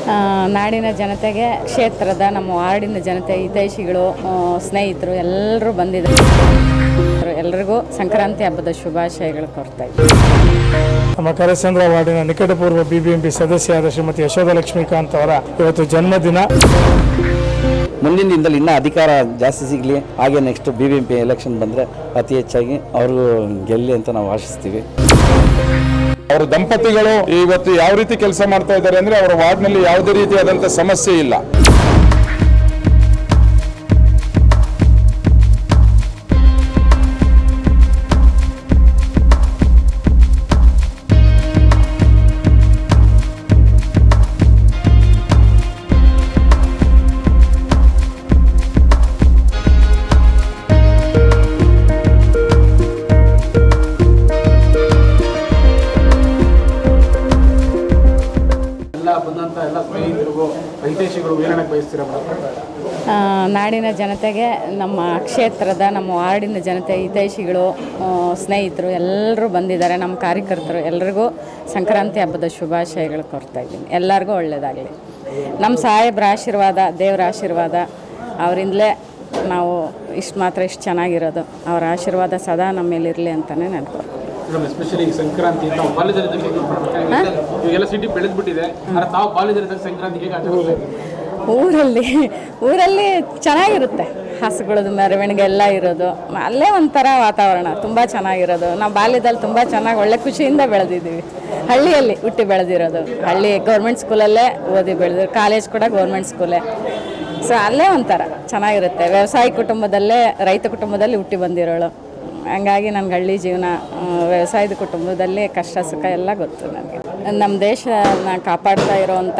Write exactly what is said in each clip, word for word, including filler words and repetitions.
ನಾಡಿನ ಜನತೆಗೆ, ಕ್ಷೇತ್ರದ ನಮ್ಮ ವಾರ್ಡಿನ ಜನತೆ, ಹಿತೈಷಿಗಳು, ಸ್ನೇಹಿತರು ಎಲ್ಲರೂ ಬಂದಿದ್ದಾರೆ. ಎಲ್ಲರಿಗೂ ಸಂಕ್ರಾಂತಿ ಹಬ್ಬದ ಶುಭಾಶಯಗಳು ಕೋರ್ತಾ ಇದ್ದೀವಿ. ನಮ್ಮ ಕರಸಂದ್ರ ವಾರ್ಡಿನ ನಿಕಟಪೂರ್ವ ಬಿಬಿಎಂಪಿ ಸದಸ್ಯರಾದ ಶ್ರೀಮತಿ ಯಶೋಧ ಲಕ್ಷ್ಮೀಕಾಂತ್ ಅವರ ಇವತ್ತು ಜನ್ಮದಿನ. ಮುಂದಿನ ದಿನದಲ್ಲಿ ಇನ್ನೂ ಅಧಿಕಾರ ಜಾಸ್ತಿ ಸಿಗಲಿ, ಹಾಗೆ next B B M P election ಬಂದರೆ ಅತಿ ಹೆಚ್ಚಾಗಿ ಅವ್ರಿಗೂ ಗೆಲ್ಲಿ ಅಂತ ನಾವು ಆಶಿಸ್ತೀವಿ. ಅವರ ದಂಪತಿಗಳು ಇವತ್ತು ಯಾವ ರೀತಿ ಕೆಲಸ ಮಾಡ್ತಾ ಇದ್ದಾರೆ ಅಂದರೆ ಅವರ ವಾರ್ಡ್ನಲ್ಲಿ ಯಾವುದೇ ರೀತಿಯಾದಂಥ ಸಮಸ್ಯೆ ಇಲ್ಲ. ನಾಡಿನ ಜನತೆಗೆ, ನಮ್ಮ ಕ್ಷೇತ್ರದ ನಮ್ಮ ವಾರ್ಡಿನ ಜನತೆ, ಹಿತೈಷಿಗಳು, ಸ್ನೇಹಿತರು ಎಲ್ಲರೂ ಬಂದಿದ್ದಾರೆ. ನಮ್ಮ ಕಾರ್ಯಕರ್ತರು ಎಲ್ಲರಿಗೂ ಸಂಕ್ರಾಂತಿ ಹಬ್ಬದ ಶುಭಾಶಯಗಳು ಕೋರ್ತಾ ಇದ್ದೀನಿ. ಎಲ್ಲರಿಗೂ ಒಳ್ಳೆಯದಾಗಲಿ. ನಮ್ಮ ಸಾಹೇಬ್ರ ಆಶೀರ್ವಾದ, ದೇವರ ಆಶೀರ್ವಾದ, ಅವರಿಂದಲೇ ನಾವು ಇಷ್ಟು ಮಾತ್ರ ಇಷ್ಟು ಚೆನ್ನಾಗಿರೋದು. ಅವರ ಆಶೀರ್ವಾದ ಸದಾ ನಮ್ಮ ಮೇಲಿರಲಿ ಅಂತಲೇ ನಾನು ಕೋರ್ತೀನಿ. ಎಸ್ಪೆಷಲಿ ಸಂಕ್ರಾಂತಿ ನಾವು ಬಾಲ್ಯದಲ್ಲಿ ಇವಾಗೆಲ್ಲ ಸಿಟಿ ಬೆಳೆದ್ಬಿಟ್ಟಿದೆ, ನಾವು ಬಾಲ್ಯದಲ್ಲಿ ಸಂಕ್ರಾಂತಿ ಹೇಗೆ ಆಚರಿಸ್ತೀವಿ? ಊರಲ್ಲಿ ಊರಲ್ಲಿ ಚೆನ್ನಾಗಿರುತ್ತೆ. ಹಸುಗಳದ್ದು ಮೆರವಣಿಗೆ ಎಲ್ಲ ಇರೋದು, ಅಲ್ಲೇ ಒಂಥರ ವಾತಾವರಣ ತುಂಬ ಚೆನ್ನಾಗಿರೋದು. ನಾವು ಬಾಲ್ಯದಲ್ಲಿ ತುಂಬ ಚೆನ್ನಾಗಿ ಒಳ್ಳೆ ಖುಷಿಯಿಂದ ಬೆಳೆದಿದ್ದೀವಿ. ಹಳ್ಳಿಯಲ್ಲಿ ಹುಟ್ಟಿ ಬೆಳೆದಿರೋದು, ಹಳ್ಳಿ ಗೌರ್ಮೆಂಟ್ ಸ್ಕೂಲಲ್ಲೇ ಓದಿ ಬೆಳೆದಿರೋ, ಕಾಲೇಜ್ ಕೂಡ ಗೌರ್ಮೆಂಟ್ ಸ್ಕೂಲೇ. ಸೊ ಅಲ್ಲೇ ಒಂಥರ ಚೆನ್ನಾಗಿರುತ್ತೆ. ವ್ಯವಸಾಯ ಕುಟುಂಬದಲ್ಲೇ, ರೈತ ಕುಟುಂಬದಲ್ಲಿ ಹುಟ್ಟಿ ಬಂದಿರೋಳು. ಹಂಗಾಗಿ ನನಗೆ ಹಳ್ಳಿ ಜೀವನ, ವ್ಯವಸಾಯದ ಕುಟುಂಬದಲ್ಲಿ ಕಷ್ಟ ಸುಖ ಎಲ್ಲ ಗೊತ್ತು ನನಗೆ. ನಮ್ಮ ದೇಶನ ಕಾಪಾಡ್ತಾ ಇರೋವಂಥ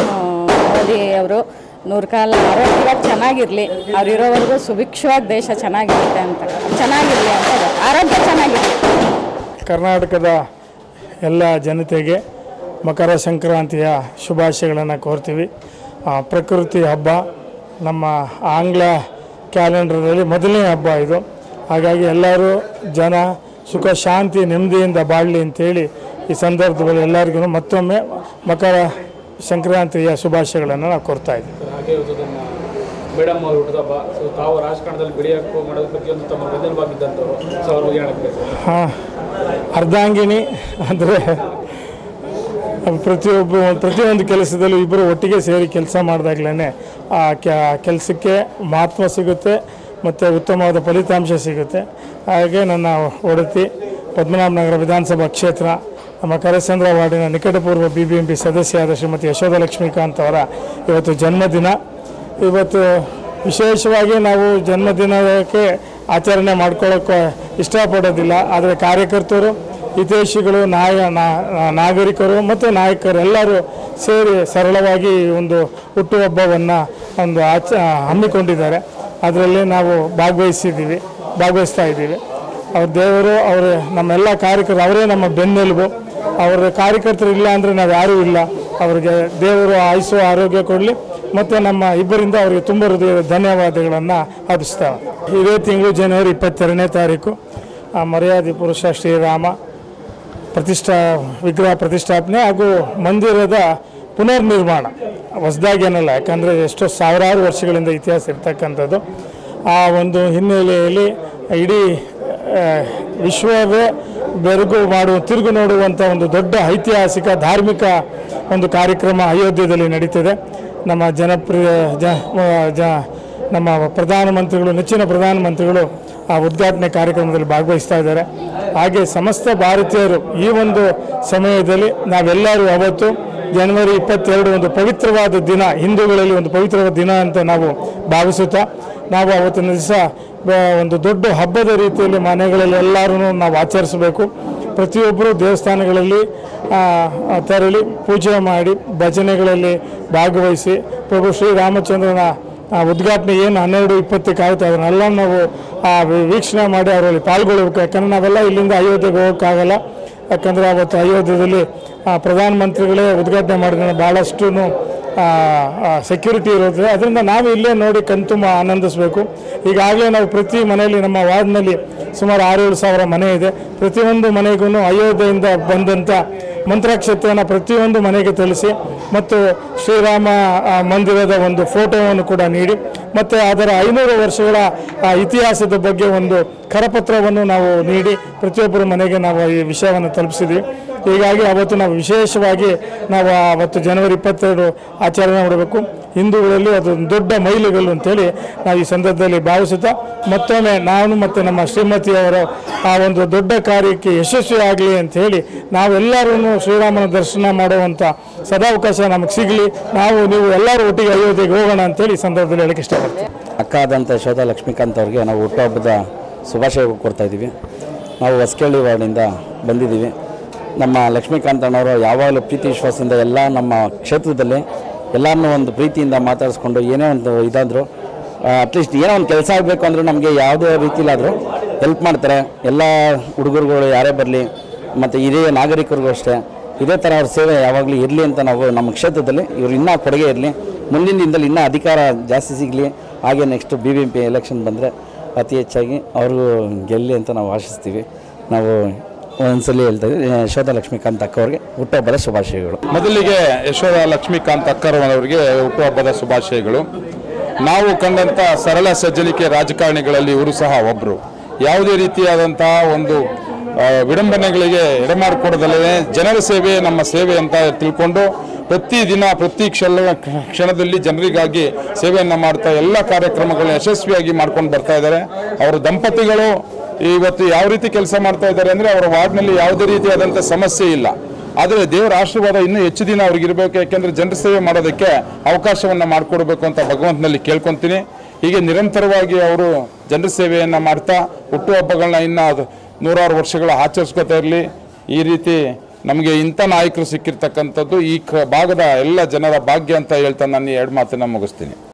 ಮೋದಿ ಅವರು ನೂರು ಕಾಲ ಆರೋಗ್ಯವಾಗಿ ಚೆನ್ನಾಗಿರಲಿ, ಅವ್ರು ಇರೋವರೆಗೂ ಸುಭಿಕ್ಷವಾಗಿ ದೇಶ ಚೆನ್ನಾಗಿರುತ್ತೆ ಅಂತ, ಚೆನ್ನಾಗಿರಲಿ ಅಂತ, ಆರೋಗ್ಯ ಚೆನ್ನಾಗಿರಲಿ. ಕರ್ನಾಟಕದ ಎಲ್ಲ ಜನತೆಗೆ ಮಕರ ಸಂಕ್ರಾಂತಿಯ ಶುಭಾಶಯಗಳನ್ನು ಕೋರ್ತೀವಿ. ಪ್ರಕೃತಿ ಹಬ್ಬ, ನಮ್ಮ ಆಂಗ್ಲ ಕ್ಯಾಲೆಂಡರಲ್ಲಿ ಮೊದಲನೇ ಹಬ್ಬ ಇದು. ಹಾಗಾಗಿ ಎಲ್ಲರೂ ಜನ ಸುಖ ಶಾಂತಿ ನೆಮ್ಮದಿಯಿಂದ ಬಾಳಲಿ ಅಂತೇಳಿ ಈ ಸಂದರ್ಭದಲ್ಲಿ ಎಲ್ಲರಿಗೂ ಮತ್ತೊಮ್ಮೆ ಮಕರ ಸಂಕ್ರಾಂತಿಯ ಶುಭಾಶಯಗಳನ್ನು ನಾವು ಕೊಡ್ತಾ ಇದ್ದೀವಿ. ಹಾಗೆ ಮೇಡಮ್ ಅವರು ಹುಟ್ಟುಹಬ್ಬ, ಸೊ ತಾವು ರಾಜಕಾರಣದಲ್ಲಿ ಬೆಳೆಯೋಕ್ಕೂ ಮಾಡೋದ್ರ ಪ್ರತಿಯೊಂದು ತಮ್ಮ ಬೆನ್ನೆಲುಬಾಗಿದ್ದಂಥವ್ರು, ಸೊ ಅವ್ರ ಬಗ್ಗೆ ಹೇಳಕ್ಕೆ ಹಾಂ, ಅರ್ಧಾಂಗಿನಿ ಅಂದರೆ ಪ್ರತಿಯೊಬ್ಬ ಪ್ರತಿಯೊಂದು ಕೆಲಸದಲ್ಲೂ ಇಬ್ಬರು ಒಟ್ಟಿಗೆ ಸೇರಿ ಕೆಲಸ ಮಾಡಿದಾಗಲೇ ಆ ಕೆಲಸಕ್ಕೆ ಮಹತ್ವ ಸಿಗುತ್ತೆ ಮತ್ತು ಉತ್ತಮವಾದ ಫಲಿತಾಂಶ ಸಿಗುತ್ತೆ. ಹಾಗೆ ನನ್ನ ಒಡತಿ ಪದ್ಮನಾಭನಗರ ವಿಧಾನಸಭಾ ಕ್ಷೇತ್ರ ನಮ್ಮ ಕರಸಂದ್ರ ವಾರ್ಡಿನ ನಿಕಟಪೂರ್ವ ಬಿ ಬಿ ಎಂ ಪಿ ಸದಸ್ಯರಾದ ಶ್ರೀಮತಿ ಯಶೋಧ ಲಕ್ಷ್ಮೀಕಾಂತ್ ಅವರ ಇವತ್ತು ಜನ್ಮದಿನ. ಇವತ್ತು ವಿಶೇಷವಾಗಿ ನಾವು ಜನ್ಮದಿನಕ್ಕೆ ಆಚರಣೆ ಮಾಡ್ಕೊಳ್ಳೋಕ್ಕೆ ಇಷ್ಟಪಡೋದಿಲ್ಲ, ಆದರೆ ಕಾರ್ಯಕರ್ತರು, ಹಿತೈಷಿಗಳು, ನಾಯ ನಾಗರಿಕರು ಮತ್ತು ನಾಯಕರು ಎಲ್ಲರೂ ಸೇರಿ ಸರಳವಾಗಿ ಒಂದು ಹುಟ್ಟುಹಬ್ಬವನ್ನು ಒಂದು ಆಚ ಹಮ್ಮಿಕೊಂಡಿದ್ದಾರೆ. ಅದರಲ್ಲಿ ನಾವು ಭಾಗವಹಿಸಿದ್ದೀವಿ ಭಾಗವಹಿಸ್ತಾ ಇದ್ದೀವಿ. ಅವ್ರ ದೇವರು, ಅವರು ನಮ್ಮೆಲ್ಲ ಕಾರ್ಯಕರ್ತರು, ಅವರೇ ನಮ್ಮ ಬೆನ್ನೆಲುಬು. ಅವರ ಕಾರ್ಯಕರ್ತರು ಇಲ್ಲ ಅಂದರೆ ನಾವು ಯಾರೂ ಇಲ್ಲ. ಅವರಿಗೆ ದೇವರು ಆಯುಸ್ಸು ಆರೋಗ್ಯ ಕೊಡಲಿ ಮತ್ತು ನಮ್ಮ ಇಬ್ಬರಿಂದ ಅವರಿಗೆ ತುಂಬ ಹೃದಯದ ಧನ್ಯವಾದಗಳನ್ನು ಅರ್ಪಿಸ್ತೇವೆ. ಇದೇ ತಿಂಗಳು ಜನವರಿ ಇಪ್ಪತ್ತೆರಡನೇ ತಾರೀಕು ಮರ್ಯಾದೆ ಪುರುಷ ಶ್ರೀರಾಮ ಪ್ರತಿಷ್ಠಾ ವಿಗ್ರಹ ಪ್ರತಿಷ್ಠಾಪನೆ ಹಾಗೂ ಮಂದಿರದ ಪುನರ್ನಿರ್ಮಾಣ ಹೊಸದಾಗೇನಲ್ಲ, ಯಾಕಂದರೆ ಎಷ್ಟೋ ಸಾವಿರಾರು ವರ್ಷಗಳಿಂದ ಇತಿಹಾಸ ಇರ್ತಕ್ಕಂಥದ್ದು. ಆ ಒಂದು ಹಿನ್ನೆಲೆಯಲ್ಲಿ ಇಡೀ ವಿಶ್ವವೇ ಬೆರಗು ಮಾಡುವ, ತಿರುಗು ನೋಡುವಂಥ ಒಂದು ದೊಡ್ಡ ಐತಿಹಾಸಿಕ ಧಾರ್ಮಿಕ ಒಂದು ಕಾರ್ಯಕ್ರಮ ಅಯೋಧ್ಯೆಯಲ್ಲಿ ನಡೀತಿದೆ. ನಮ್ಮ ಜನಪ್ರಿಯ ಜ ನಮ್ಮ ಪ್ರಧಾನಮಂತ್ರಿಗಳು, ನೆಚ್ಚಿನ ಪ್ರಧಾನಮಂತ್ರಿಗಳು ಆ ಉದ್ಘಾಟನೆ ಕಾರ್ಯಕ್ರಮದಲ್ಲಿ ಭಾಗವಹಿಸ್ತಾ ಇದ್ದಾರೆ. ಹಾಗೆ ಸಮಸ್ತ ಭಾರತೀಯರು ಈ ಒಂದು ಸಮಯದಲ್ಲಿ ನಾವೆಲ್ಲರೂ ಅವತ್ತು ಜನವರಿ ಇಪ್ಪತ್ತೆರಡು ಒಂದು ಪವಿತ್ರವಾದ ದಿನ, ಹಿಂದೂಗಳಲ್ಲಿ ಒಂದು ಪವಿತ್ರವಾದ ದಿನ ಅಂತ ನಾವು ಭಾವಿಸುತ್ತಾ, ನಾವು ಅವತ್ತಿನ ದಿವಸ ಒಂದು ದೊಡ್ಡ ಹಬ್ಬದ ರೀತಿಯಲ್ಲಿ ಮನೆಗಳಲ್ಲಿ ಎಲ್ಲರೂ ನಾವು ಆಚರಿಸಬೇಕು. ಪ್ರತಿಯೊಬ್ಬರು ದೇವಸ್ಥಾನಗಳಲ್ಲಿ ತೆರಳಿ ಪೂಜೆ ಮಾಡಿ ಭಜನೆಗಳಲ್ಲಿ ಭಾಗವಹಿಸಿ ಪ್ರಭು ಶ್ರೀರಾಮಚಂದ್ರನ ಉದ್ಘಾಟನೆ ಏನು ಹನ್ನೆರಡು ಇಪ್ಪತ್ತಕ್ಕೆ ಆಗುತ್ತೆ ಅದನ್ನೆಲ್ಲ ನಾವು ವೀಕ್ಷಣೆ ಮಾಡಿ ಅವರಲ್ಲಿ ಪಾಲ್ಗೊಳ್ಳಬೇಕು. ಯಾಕಂದರೆ ನಾವೆಲ್ಲ ಇಲ್ಲಿಂದ ಅಯೋಧ್ಯೆಗೆ ಹೋಗೋಕ್ಕಾಗಲ್ಲ. ಯಾಕಂದರೆ ಅವತ್ತು ಅಯೋಧ್ಯೆಯಲ್ಲಿ ಪ್ರಧಾನಮಂತ್ರಿಗಳೇ ಉದ್ಘಾಟನೆ ಮಾಡಿದ ಭಾಳಷ್ಟು ಸೆಕ್ಯೂರಿಟಿ ಇರುತ್ತೆ. ಅದರಿಂದ ನಾವು ಇಲ್ಲೇ ನೋಡಿ ಕಣ್ತುಂಬ ಆನಂದಿಸಬೇಕು. ಈಗಾಗಲೇ ನಾವು ಪ್ರತಿ ಮನೆಯಲ್ಲಿ ನಮ್ಮ ವಾರ್ಡ್ನಲ್ಲಿ ಸುಮಾರು ಆರೇಳು ಸಾವಿರ ಮನೆ ಇದೆ. ಪ್ರತಿಯೊಂದು ಮನೆಗೂ ಅಯೋಧ್ಯೆಯಿಂದ ಬಂದಂಥ ಮಂತ್ರಾಕ್ಷತೆಯನ್ನು ಪ್ರತಿಯೊಂದು ಮನೆಗೆ ತಿಳಿಸಿ ಮತ್ತು ಶ್ರೀರಾಮ ಮಂದಿರದ ಒಂದು ಫೋಟೋವನ್ನು ಕೂಡ ನೀಡಿ ಮತ್ತು ಅದರ ಐನೂರು ವರ್ಷಗಳ ಇತಿಹಾಸದ ಬಗ್ಗೆ ಒಂದು ಕರಪತ್ರವನ್ನು ನಾವು ನೀಡಿ ಪ್ರತಿಯೊಬ್ಬರ ಮನೆಗೆ ನಾವು ಈ ವಿಷಯವನ್ನು ತಲುಪಿಸಿದ್ವಿ. ಹೀಗಾಗಿ ಅವತ್ತು ನಾವು ವಿಶೇಷವಾಗಿ ನಾವು ಅವತ್ತು ಜನವರಿ ಇಪ್ಪತ್ತೆರಡು ಆಚರಣೆ ಮಾಡಬೇಕು. ಹಿಂದೂಗಳಲ್ಲಿ ಅದು ದೊಡ್ಡ ಮೈಲಿಗಲ್ಲು ಅಂತೇಳಿ ನಾವು ಈ ಸಂದರ್ಭದಲ್ಲಿ ಭಾವಿಸುತ್ತಾ ಮತ್ತೊಮ್ಮೆ ನಾನು ಮತ್ತು ನಮ್ಮ ಶ್ರೀಮತಿಯವರು ಆ ಒಂದು ದೊಡ್ಡ ಕಾರ್ಯಕ್ಕೆ ಯಶಸ್ವಿ ಆಗಲಿ ಅಂತ ಹೇಳಿ ನಾವೆಲ್ಲರೂ ಶ್ರೀರಾಮನ ದರ್ಶನ ಮಾಡುವಂಥ ಸದಾವಕಾಶ ನಮಗೆ ಸಿಗಲಿ, ನಾವು ನೀವು ಎಲ್ಲರೂ ಒಟ್ಟಿಗೆ ಅಯೋಧ್ಯೆಗೆ ಹೋಗೋಣ ಅಂತೇಳಿ ಈ ಸಂದರ್ಭದಲ್ಲಿ ಹೇಳಕ್ಕೆ ಇಷ್ಟಪಡ್ತೀವಿ. ಅಕ್ಕ ಆದಂಥ ಯಶೋಧ ಲಕ್ಷ್ಮೀಕಾಂತ್ ಅವ್ರಿಗೆ ನಾವು ಹುಟ್ಟುಹಬ್ಬದ ಶುಭಾಶಯ ಕೊಡ್ತಾ ಇದ್ದೀವಿ. ನಾವು ಹೊಸಕೇಳಿ ವಾರ್ಡಿಂದ ಬಂದಿದ್ದೀವಿ. ನಮ್ಮ ಲಕ್ಷ್ಮೀಕಾಂತ್ ಅಣ್ಣವರು ಯಾವಾಗಲೂ ಪ್ರೀತಿ ವಿಶ್ವಾಸದಿಂದ ಎಲ್ಲ ನಮ್ಮ ಕ್ಷೇತ್ರದಲ್ಲಿ ಎಲ್ಲರನ್ನೂ ಒಂದು ಪ್ರೀತಿಯಿಂದ ಮಾತಾಡಿಸ್ಕೊಂಡು ಏನೇ ಒಂದು ಇದಾದರೂ ಅಟ್ಲೀಸ್ಟ್ ಏನೋ ಒಂದು ಕೆಲಸ ಆಗಬೇಕು ಅಂದರೆ ನಮಗೆ ಯಾವುದೇ ರೀತಿಲಾದರೂ ಹೆಲ್ಪ್ ಮಾಡ್ತಾರೆ. ಎಲ್ಲ ಹುಡುಗರುಗಳು ಯಾರೇ ಬರಲಿ ಮತ್ತು ಹಿರಿಯ ನಾಗರಿಕರಿಗೂ ಅಷ್ಟೇ ಇದೇ ಥರ ಅವ್ರ ಸೇವೆ ಯಾವಾಗಲೂ ಇರಲಿ ಅಂತ ನಾವು ನಮ್ಮ ಕ್ಷೇತ್ರದಲ್ಲಿ ಇವರು ಇನ್ನೂ ಕೊಡುಗೆ ಇರಲಿ, ಮುಂದಿನ ದಿನದಲ್ಲಿ ಇನ್ನೂ ಅಧಿಕಾರ ಜಾಸ್ತಿ ಸಿಗಲಿ. ಹಾಗೆ next B B M P election ಬಂದರೆ ಅತಿ ಹೆಚ್ಚಾಗಿ ಅವ್ರಿಗೂ ಗೆಲ್ಲಿ ಅಂತ ನಾವು ಆಶಿಸ್ತೀವಿ. ನಾವು ಒಂದ್ಸಲಿ ಹೇಳ್ತಾ ಇದ್ದೀವಿ ಯಶೋಧ ಲಕ್ಷ್ಮೀಕಾಂತ್ ಅಕ್ಕ ಅವ್ರಿಗೆ ಹುಟ್ಟುಹಬ್ಬದ ಶುಭಾಶಯಗಳು. ಮೊದಲಿಗೆ ಯಶೋಧ ಲಕ್ಷ್ಮೀಕಾಂತ್ ಅಕ್ಕರವರಿಗೆ ಹುಟ್ಟುಹಬ್ಬದ ಶುಭಾಶಯಗಳು. ನಾವು ಕಂಡಂಥ ಸರಳ ಸಜ್ಜನಿಕೆ ರಾಜಕಾರಣಿಗಳಲ್ಲಿ ಇವರು ಸಹ ಒಬ್ಬರು. ಯಾವುದೇ ರೀತಿಯಾದಂತಹ ಒಂದು ವಿಡಂಬನೆಗಳಿಗೆ ಎಡೆಮಾಡಿಕೊಡದಲ್ಲೇ ಜನರ ಸೇವೆ ನಮ್ಮ ಸೇವೆ ಅಂತ ತಿಳ್ಕೊಂಡು ಪ್ರತಿದಿನ ಪ್ರತಿ ಕ್ಷಣ ಕ್ಷಣದಲ್ಲಿ ಜನರಿಗಾಗಿ ಸೇವೆಯನ್ನು ಮಾಡ್ತಾ ಎಲ್ಲ ಕಾರ್ಯಕ್ರಮಗಳನ್ನ ಯಶಸ್ವಿಯಾಗಿ ಮಾಡ್ಕೊಂಡು ಬರ್ತಾ ಇದ್ದಾರೆ. ಅವರ ದಂಪತಿಗಳು ಇವತ್ತು ಯಾವ ರೀತಿ ಕೆಲಸ ಮಾಡ್ತಾ ಇದ್ದಾರೆ ಅಂದರೆ ಅವರ ವಾರ್ಡ್ನಲ್ಲಿ ಯಾವುದೇ ರೀತಿಯಾದಂಥ ಸಮಸ್ಯೆ ಇಲ್ಲ. ಆದರೆ ದೇವರ ಆಶೀರ್ವಾದ ಇನ್ನೂ ಹೆಚ್ಚು ದಿನ ಅವ್ರಿಗೆ ಇರಬೇಕು. ಯಾಕೆಂದರೆ ಜನರ ಸೇವೆ ಮಾಡೋದಕ್ಕೆ ಅವಕಾಶವನ್ನು ಮಾಡಿಕೊಡ್ಬೇಕು ಅಂತ ಭಗವಂತನಲ್ಲಿ ಕೇಳ್ಕೊತೀನಿ. ಹೀಗೆ ನಿರಂತರವಾಗಿ ಅವರು ಜನರ ಸೇವೆಯನ್ನು ಮಾಡ್ತಾ ಹುಟ್ಟುಹಬ್ಬಗಳನ್ನ ಇನ್ನು ನೂರಾರು ವರ್ಷಗಳ ಆಚರಿಸ್ಕೊತಾ ಇರಲಿ. ಈ ರೀತಿ ನಮಗೆ ಇಂಥ ನಾಯಕರು ಸಿಕ್ಕಿರ್ತಕ್ಕಂಥದ್ದು ಈ ಭಾಗದ ಎಲ್ಲ ಜನರ ಭಾಗ್ಯ ಅಂತ ಹೇಳ್ತಾ ನಾನು ಎರಡು ಮಾತನ್ನು ಮುಗಿಸ್ತೀನಿ.